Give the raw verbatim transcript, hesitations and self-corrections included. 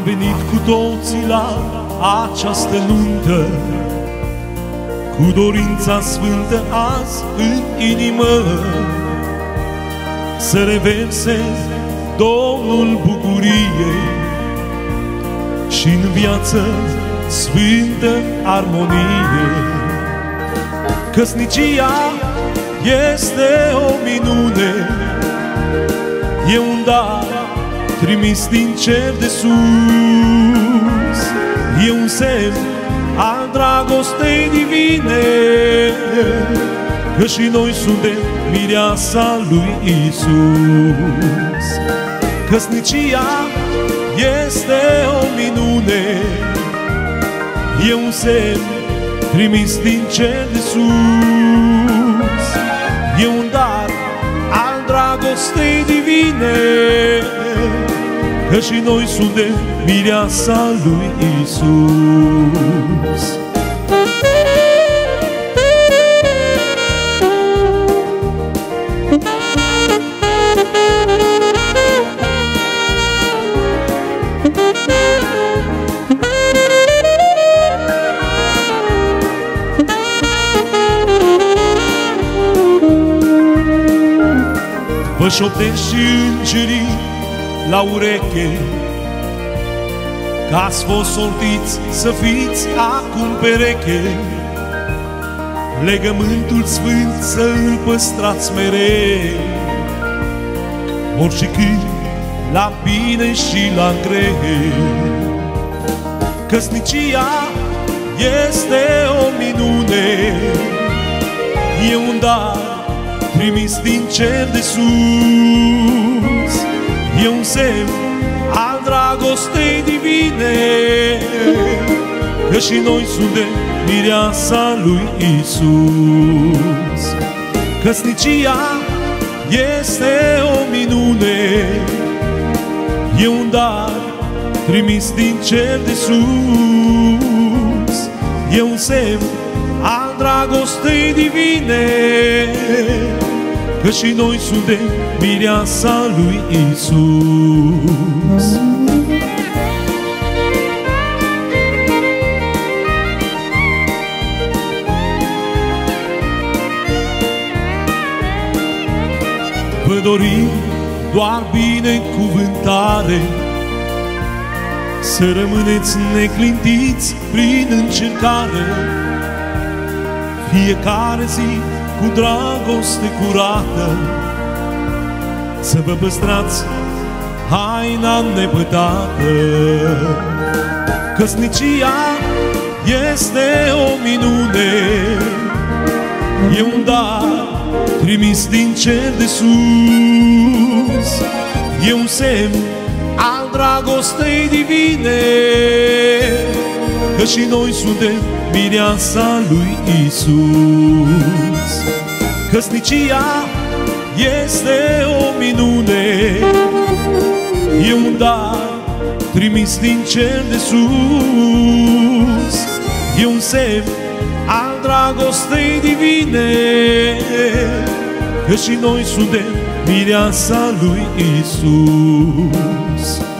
venit cu toții la această nuntă, cu dorința sfântă azi în inimă, să reverse Domnul bucuriei și în viață sfântă armonie. Căsnicia este o minune, e un dar trimis din cer de sus, e un semn al dragostei divine, că și noi suntem mireasa lui Iisus. Căsnicia este o minune, e un semn trimis din cer de sus, e un dar al dragostei divine, că și noi suntem mireasa lui Iisus. Vă șoptesc și îngerii la ureche, că ați fost sortiți să fiți acum pereche. Legământul sfânt să-l păstrați mereu, ori și când la bine și la greu. Căsnicia este o minune, e un dar trimis din cer de sus, e un semn al dragostei divine, că și noi suntem mireasa lui Iisus. Căsnicia este o minune, e un dar trimis din cer de sus, e un semn al dragostei divine, că și noi suntem mireasa lui Iisus. Vă dorim doar binecuvântare, să rămâneți neclintiți prin încercare, fiecare zi cu dragoste curată, să vă păstrați haina nepătată. Căsnicia este o minune, e un dar trimis din cer de sus, e un semn al dragostei divine, că și noi suntem mireasa lui Iisus. Căsnicia este o minune, e un dar trimis din cer de sus, e un semn al dragostei divine, că și noi suntem mireasa lui Iisus.